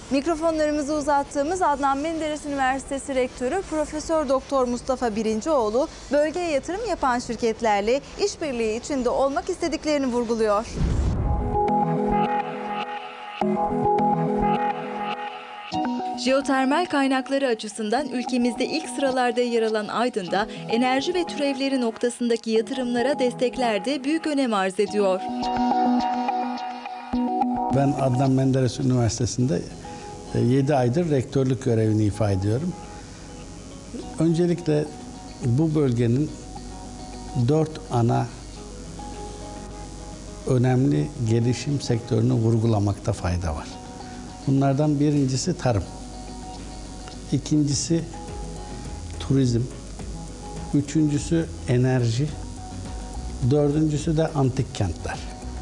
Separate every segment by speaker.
Speaker 1: Mikrofonlarımızı uzattığımız Adnan Menderes Üniversitesi Rektörü Profesör Doktor Mustafa Birincioğlu, bölgeye yatırım yapan şirketlerle işbirliği içinde olmak istediklerini vurguluyor. Jeotermal kaynakları açısından ülkemizde ilk sıralarda yer alan Aydın'da enerji ve türevleri noktasındaki yatırımlara destekler de büyük önem arz ediyor.
Speaker 2: Ben Adnan Menderes Üniversitesi'nde 7 aydır rektörlük görevini ifa ediyorum. Öncelikle bu bölgenin 4 ana önemli gelişim sektörünü vurgulamakta fayda var. Bunlardan birincisi tarım, ikincisi turizm, üçüncüsü enerji, dördüncüsü de antik kentler.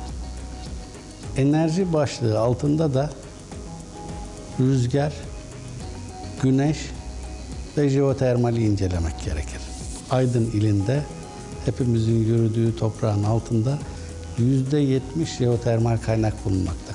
Speaker 2: Enerji başlığı altında da rüzgar, güneş ve jeotermali incelemek gerekir. Aydın ilinde hepimizin yürüdüğü toprağın altında %70 jeotermal kaynak bulunmakta.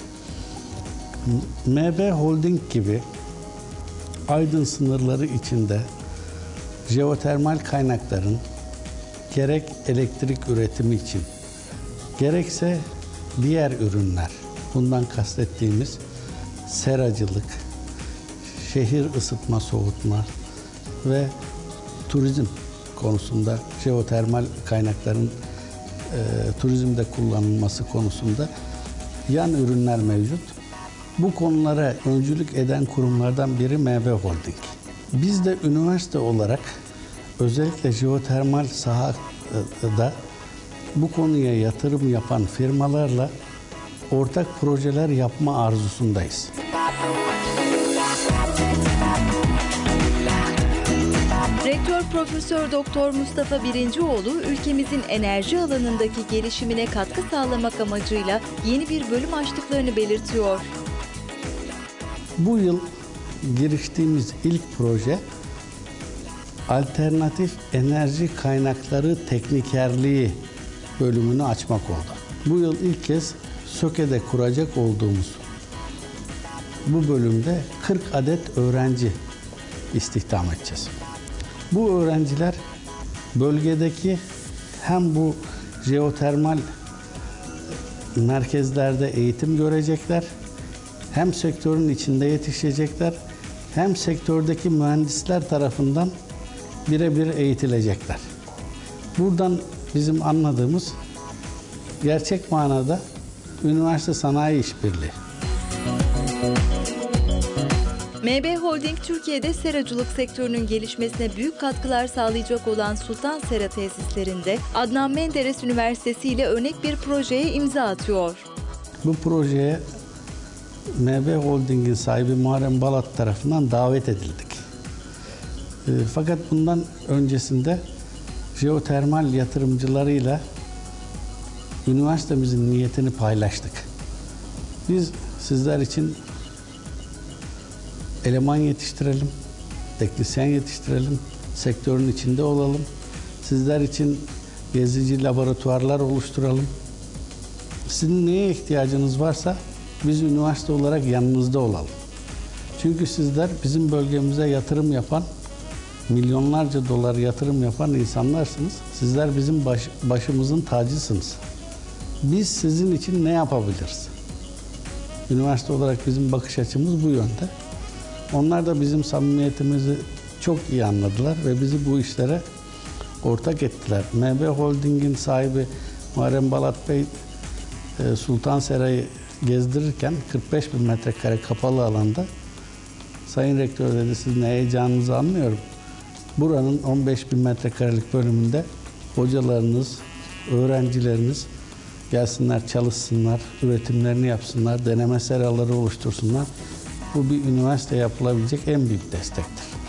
Speaker 2: MB Holding gibi Aydın sınırları içinde jeotermal kaynakların gerek elektrik üretimi için, gerekse diğer ürünler, bundan kastettiğimiz seracılık, şehir ısıtma, soğutma ve turizm konusunda jeotermal kaynakların turizmde kullanılması konusunda yan ürünler mevcut. Bu konulara öncülük eden kurumlardan biri MB Holding. Biz de üniversite olarak özellikle jeotermal sahada bu konuya yatırım yapan firmalarla ortak projeler yapma arzusundayız.
Speaker 1: Rektör Profesör Doktor Mustafa Birincioğlu, ülkemizin enerji alanındaki gelişimine katkı sağlamak amacıyla yeni bir bölüm açtıklarını belirtiyor.
Speaker 2: Bu yıl giriştiğimiz ilk proje alternatif enerji kaynakları teknikerliği bölümünü açmak oldu. Bu yıl ilk kez Söke'de kuracak olduğumuz bu bölümde 40 adet öğrenci istihdam edeceğiz. Bu öğrenciler bölgedeki hem bu jeotermal merkezlerde eğitim görecekler, hem sektörün içinde yetişecekler, hem sektördeki mühendisler tarafından birebir eğitilecekler. Buradan bizim anladığımız gerçek manada üniversite sanayi işbirliği.
Speaker 1: MB Holding, Türkiye'de seracılık sektörünün gelişmesine büyük katkılar sağlayacak olan Sultan Sera tesislerinde Adnan Menderes Üniversitesi ile örnek bir projeye imza atıyor.
Speaker 2: Bu projeye MB Holding'in sahibi Muharrem Balat tarafından davet edildik. Fakat bundan öncesinde jeotermal yatırımcılarıyla üniversitemizin niyetini paylaştık. Biz sizler için eleman yetiştirelim, teknisyen yetiştirelim, sektörün içinde olalım. Sizler için gezici laboratuvarlar oluşturalım. Sizin neye ihtiyacınız varsa biz üniversite olarak yanınızda olalım. Çünkü sizler bizim bölgemize yatırım yapan, milyonlarca dolar yatırım yapan insanlarsınız. Sizler bizim başımızın tacısınız. Biz sizin için ne yapabiliriz? Üniversite olarak bizim bakış açımız bu yönde. Onlar da bizim samimiyetimizi çok iyi anladılar ve bizi bu işlere ortak ettiler. MB Holding'in sahibi Muharrem Balat Bey Sultan Sera'yı gezdirirken 45 bin metrekare kapalı alanda Sayın Rektör dedi, sizin heyecanınızı anlıyorum. Buranın 15 bin metrekarelik bölümünde hocalarınız, öğrencileriniz gelsinler, çalışsınlar, üretimlerini yapsınlar, deneme seraları oluştursunlar. Bu bir üniversite yapılabilecek en büyük destektir.